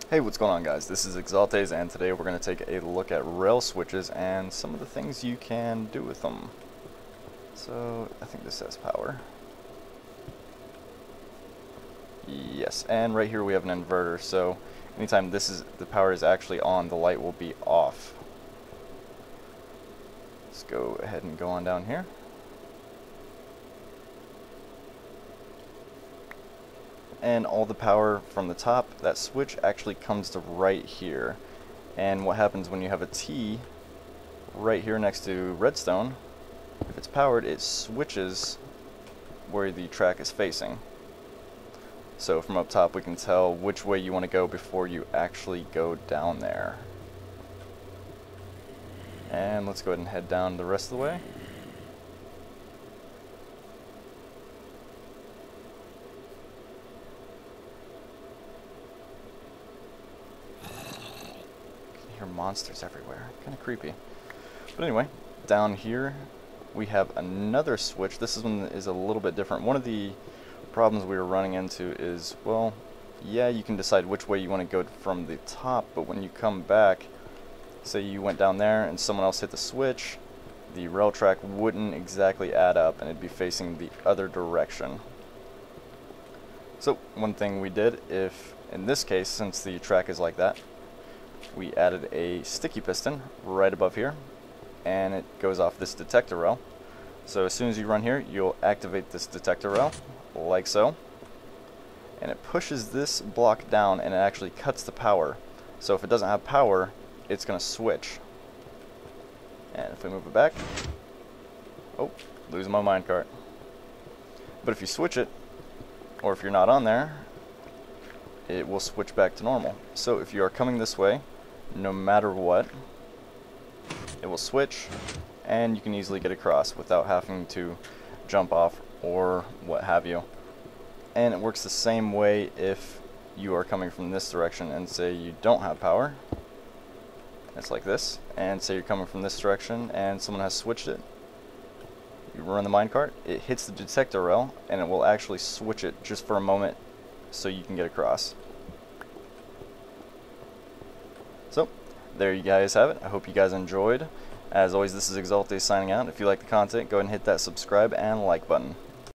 Hey, what's going on, guys? This is Exaltes, and today we're going to take a look at rail switches and some of the things you can do with them. So, I think this has power. Yes, and right here we have an inverter, so anytime the power is actually on, the light will be off. Let's go ahead and go on down here. And all the power from the top, that switch actually comes to right here. And what happens when you have a T right here next to redstone, if it's powered, it switches where the track is facing. So from up top we can tell which way you want to go before you actually go down there. And let's go ahead and head down the rest of the way. Hear monsters everywhere. Kind of creepy. But anyway, down here we have another switch. This one is a little bit different. One of the problems we were running into is, well, yeah, you can decide which way you want to go from the top, but when you come back, say you went down there and someone else hit the switch, the rail track wouldn't exactly add up and it'd be facing the other direction. So one thing we did, if in this case, since the track is like that, we added a sticky piston right above here, and it goes off this detector rail. So as soon as you run here, you'll activate this detector rail, like so, and it pushes this block down and it actually cuts the power. So if it doesn't have power, it's going to switch. And if we move it back, oh, losing my minecart. But if you switch it, or if you're not on there, it will switch back to normal. So if you are coming this way, no matter what, it will switch and you can easily get across without having to jump off or what have you. And it works the same way if you are coming from this direction and say you don't have power. It's like this. And say you're coming from this direction and someone has switched it. You run the minecart, it hits the detector rail and it will actually switch it just for a moment so you can get across. So, there you guys have it. I hope you guys enjoyed. As always, this is Exaltes signing out. If you like the content, go ahead and hit that subscribe and like button.